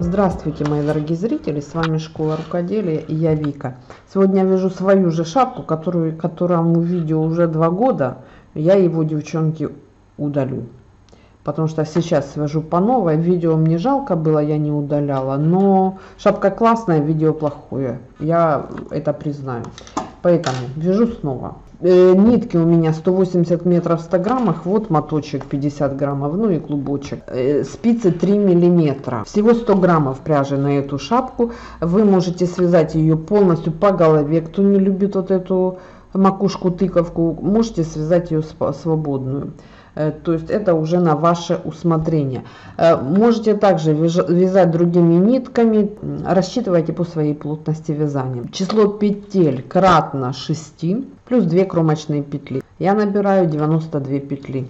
Здравствуйте, мои дорогие зрители, с вами Школа Рукоделия и я Вика. Сегодня я вяжу свою же шапку, которому видео уже 2 года. Я его, девчонки, удалю. Потому что сейчас свяжу по новой. Видео мне жалко было, я не удаляла. Но шапка классная, видео плохое. Я это признаю. Поэтому вяжу снова. Нитки у меня 180 метров в 100 граммах. Вот моточек 50 граммов, ну и клубочек. Спицы 3 миллиметра. Всего 100 граммов пряжи на эту шапку. Вы можете связать ее полностью по голове. Кто не любит вот эту макушку тыковку, можете связать ее свободную. То есть это уже на ваше усмотрение. Можете также вязать другими нитками. Рассчитывайте по своей плотности вязания. Число петель кратно 6 плюс 2 кромочные петли. Я набираю 92 петли.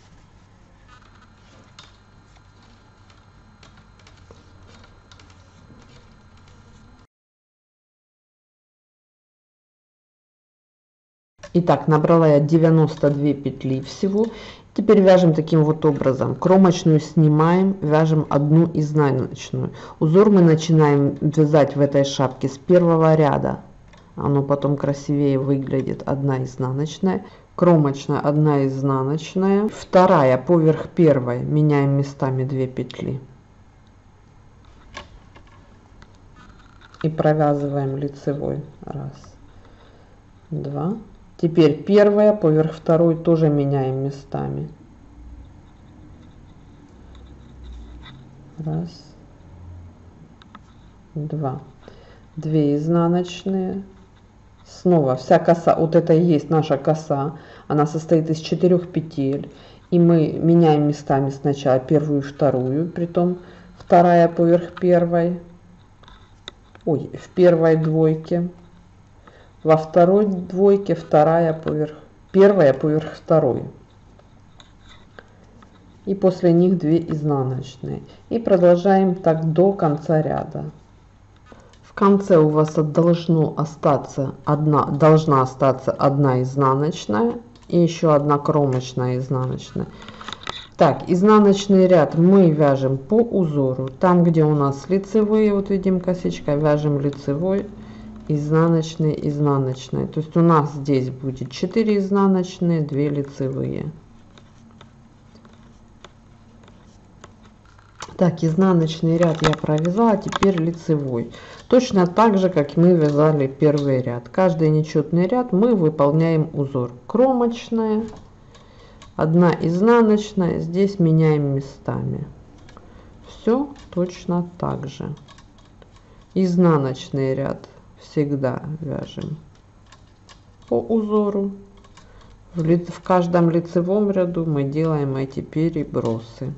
Итак, набрала я 92 петли всего. Теперь вяжем таким вот образом. Кромочную снимаем, вяжем одну изнаночную. Узор мы начинаем вязать в этой шапке с первого ряда. Оно потом красивее выглядит. Одна изнаночная, кромочная, одна изнаночная, вторая поверх первой. Меняем местами 2 петли. И провязываем лицевой. Раз, два. Теперь первая поверх второй тоже меняем местами. Раз, два. 2 изнаночные. Снова вся коса, вот это и есть наша коса. Она состоит из 4 петель. И мы меняем местами сначала первую и вторую. Притом вторая поверх первой. Ой, в первой двойке. Во второй двойке вторая поверх, первая поверх второй. И после них 2 изнаночные. И продолжаем так до конца ряда. В конце у вас должна остаться одна изнаночная и еще одна кромочная изнаночная. Так, изнаночный ряд мы вяжем по узору. Там, где у нас лицевые, вот видим косичка, вяжем лицевой. Изнаночные, изнаночные. То есть у нас здесь будет 4 изнаночные, 2 лицевые. Так, изнаночный ряд я провязала, теперь лицевой. Точно так же, как мы вязали первый ряд. Каждый нечетный ряд мы выполняем узор. Кромочная, одна изнаночная, здесь меняем местами. Все точно так же. Изнаночный ряд всегда вяжем по узору. В каждом лицевом ряду мы делаем эти перебросы.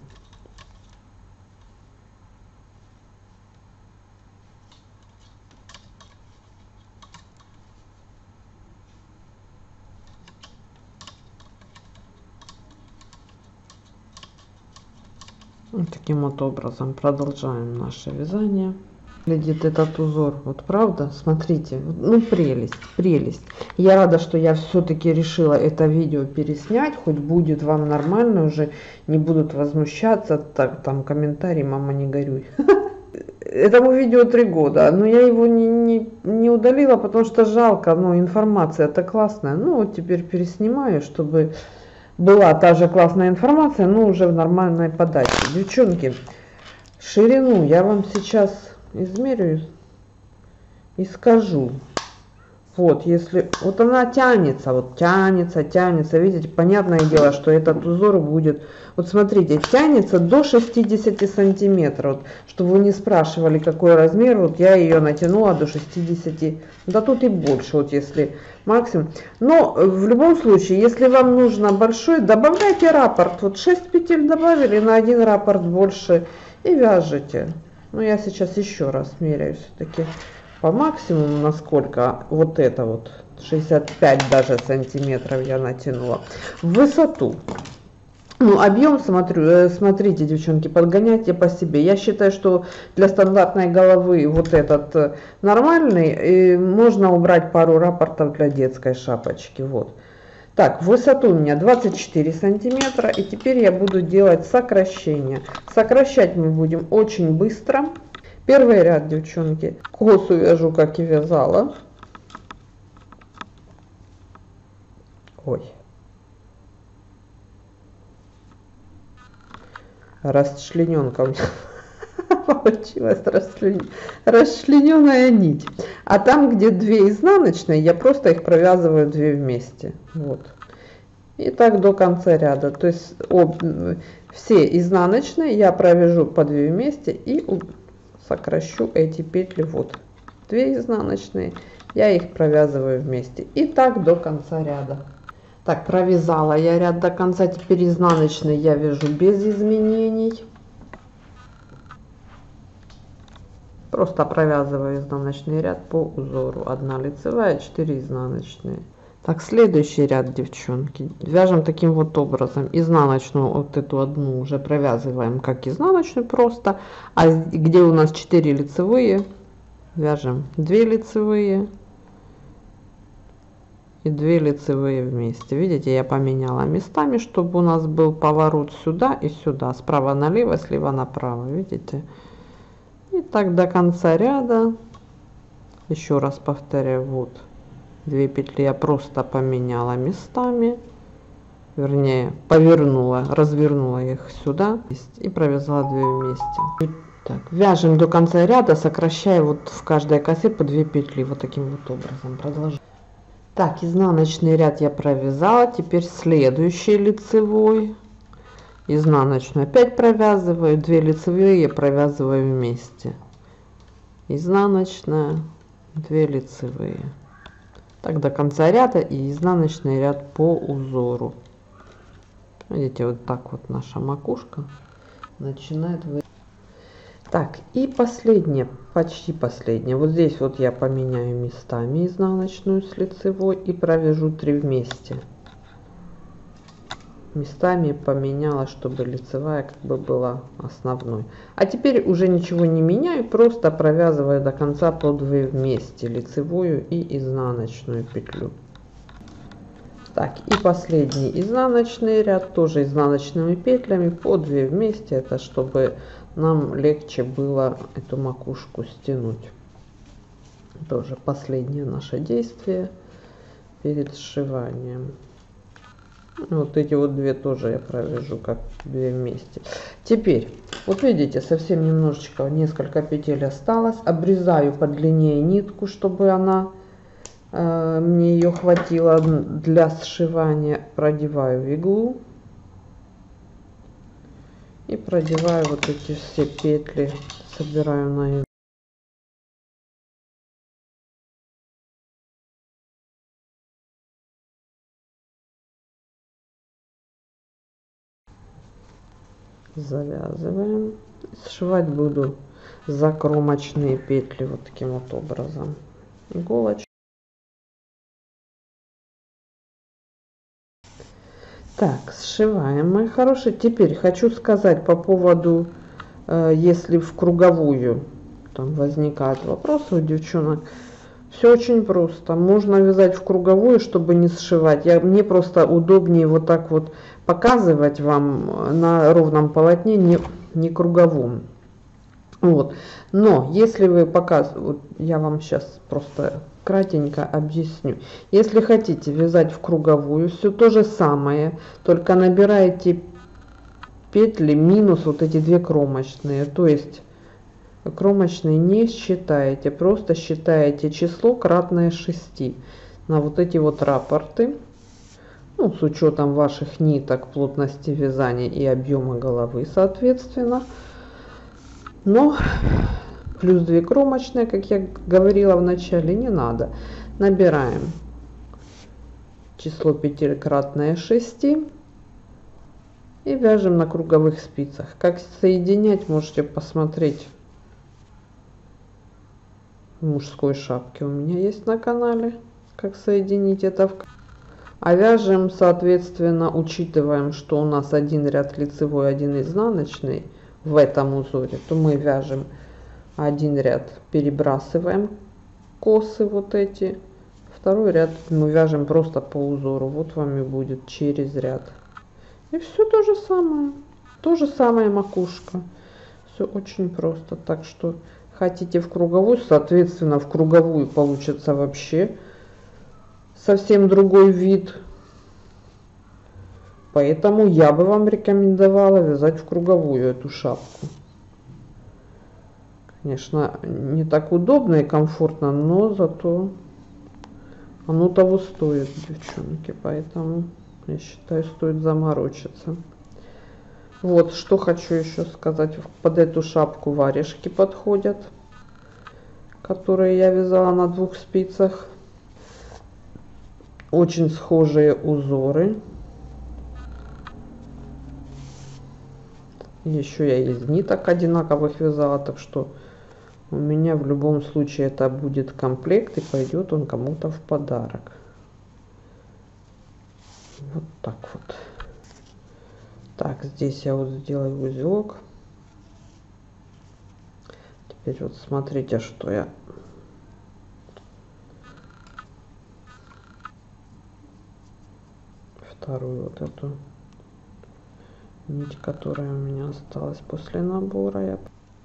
Вот таким вот образом продолжаем наше вязание. Выглядит этот узор, вот правда, смотрите, ну прелесть, прелесть. Я рада, что я все-таки решила это видео переснять, хоть будет вам нормально уже, не будут возмущаться, так там комментарии, мама не горюй. Этому видео 3 года, но я его не удалила, потому что жалко, но информация-то классная. Ну вот теперь переснимаю, чтобы была та же классная информация, но уже в нормальной подаче. Девчонки, ширину я вам сейчас измерю и скажу. Вот, если вот она тянется, вот тянется, видите, понятное дело, что этот узор будет, вот смотрите, тянется до 60 сантиметров. Вот, чтобы вы не спрашивали, какой размер, вот я ее натянула до 60, да тут и больше, вот если максимум. Но в любом случае, если вам нужно большой, добавляйте раппорт, вот 6 петель добавили, на 1 раппорт больше и вяжете. Ну, я сейчас еще раз меряю все-таки по максимуму, насколько вот это вот 65 даже сантиметров я натянула. В высоту. Ну, объем, смотрите, девчонки, подгоняйте по себе. Я считаю, что для стандартной головы вот этот нормальный, и можно убрать пару раппортов для детской шапочки. Вот. Так, высоту у меня 24 сантиметра, и теперь я буду делать сокращение. Сокращать мы будем очень быстро. Первый ряд, девчонки, косу вяжу, как и вязала. Ой. Расчлененка у меня получилась, расчлененная нить. А там, где 2 изнаночные, я просто их провязываю 2 вместе. Вот. И так до конца ряда. То есть все изнаночные я провяжу по 2 вместе и сокращу эти петли. Вот 2 изнаночные, я их провязываю вместе. И так до конца ряда. Так, провязала я ряд до конца. Теперь изнаночный я вяжу без изменений. Просто провязываю изнаночный ряд по узору. 1 лицевая, 4 изнаночные. Так, следующий ряд, девчонки, вяжем таким вот образом. Изнаночную вот эту одну уже провязываем как изнаночную просто, а где у нас 4 лицевые, вяжем 2 лицевые и 2 лицевые вместе. Видите, я поменяла местами, чтобы у нас был поворот сюда и сюда, справа налево, слева направо, видите. И так до конца ряда. Еще раз повторяю, вот 2 петли я просто поменяла местами, вернее повернула, развернула их сюда и провязала 2 вместе. Так, вяжем до конца ряда, сокращая вот в каждой косе по 2 петли, вот таким вот образом продолжаем. Так, изнаночный ряд я провязала, теперь следующий лицевой, изнаночную опять провязываю, 2 лицевые провязываю вместе, изнаночная, 2 лицевые. Так до конца ряда и изнаночный ряд по узору. Видите, вот так вот наша макушка начинает Так, и последнее, почти последнее. Вот здесь вот я поменяю местами изнаночную с лицевой и провяжу 3 вместе. Местами поменяла, чтобы лицевая как бы была основной. А теперь уже ничего не меняю, просто провязываю до конца по 2 вместе, лицевую и изнаночную петлю. Так, и последний изнаночный ряд, тоже изнаночными петлями по 2 вместе, это чтобы нам легче было эту макушку стянуть. Тоже последнее наше действие перед сшиванием. Вот эти вот 2 тоже я провяжу как 2 вместе. Теперь вот видите, совсем немножечко, несколько петель осталось. Обрезаю подлиннее нитку, чтобы она мне ее хватило для сшивания. Продеваю в иглу и продеваю вот эти все петли, собираю на иглу. Завязываем. Сшивать буду закромочные петли вот таким вот образом. Иголочку. Так, сшиваем, мои хорошие. Теперь хочу сказать по поводу, если в круговую там возникают вопросы у девчонок. Все очень просто. Можно вязать в круговую, чтобы не сшивать. Мне просто удобнее вот так вот показывать вам на ровном полотне, не круговом. Вот. Но если вы показываете, вот я вам сейчас просто кратенько объясню. Если хотите вязать в круговую, все то же самое, только набираете петли минус вот эти 2 кромочные, то есть кромочные не считаете, просто считаете число кратное 6 на вот эти вот раппорты, ну, с учетом ваших ниток, плотности вязания и объема головы, соответственно. Но плюс 2 кромочные, как я говорила в начале, не надо. Набираем число петель кратное 6 и вяжем на круговых спицах. Как соединять, можете посмотреть в мужской шапке, у меня есть на канале, как соединить это. А вяжем, соответственно, учитываем, что у нас 1 ряд лицевой, 1 изнаночный в этом узоре, то мы вяжем 1 ряд, перебрасываем косы вот эти, 2 ряд мы вяжем просто по узору, вот вам и будет через ряд. И все то же самое макушка. Все очень просто, так что Хотите в круговую, соответственно, в круговую получится вообще совсем другой вид. Поэтому я бы вам рекомендовала вязать в круговую эту шапку. Конечно, не так удобно и комфортно, но зато оно того стоит, девчонки. Поэтому, я считаю, стоит заморочиться. Вот, что хочу еще сказать. Под эту шапку варежки подходят, которые я вязала на 2 спицах. Очень схожие узоры. Еще я из ниток одинаковых вязала, так что у меня в любом случае это будет комплект, и пойдет он кому-то в подарок. Вот так вот. Так, здесь я вот сделаю узелок. Теперь вот смотрите, что я вторую вот эту нить, которая у меня осталась после набора, я...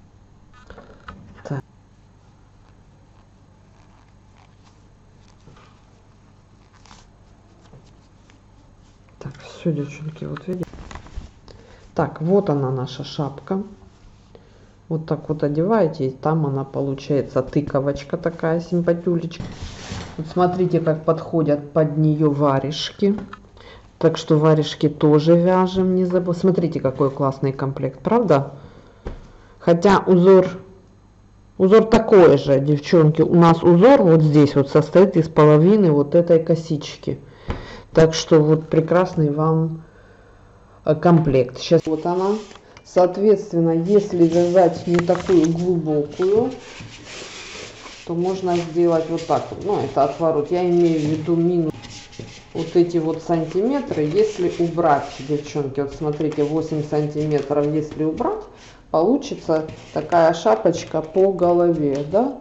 Так, все, девчонки, вот видите. Так, вот она, наша шапка. Вот так вот одеваете, и там она получается тыковочка такая, симпатюлечка. Вот смотрите, как подходят под нее варежки. Так что варежки тоже вяжем, не забудь. Смотрите, какой классный комплект, правда? Хотя узор такой же, девчонки. У нас узор вот здесь вот состоит из половины вот этой косички. Так что вот прекрасный вам комплект. Сейчас вот она. Соответственно, если вязать не такую глубокую, то можно сделать вот так вот. Ну, это отворот. Я имею в виду минус вот эти вот сантиметры. Если убрать, девчонки, вот смотрите, 8 сантиметров, если убрать, получится такая шапочка по голове, да?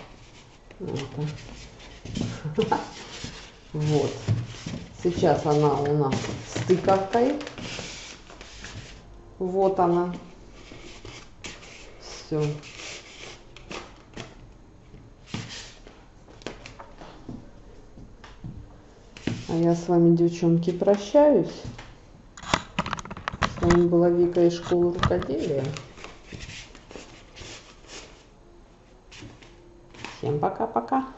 Вот. Сейчас она у нас с тыковкой. Вот она. Все. А я с вами, девчонки, прощаюсь. С вами была Вика из школы рукоделия. Всем пока-пока.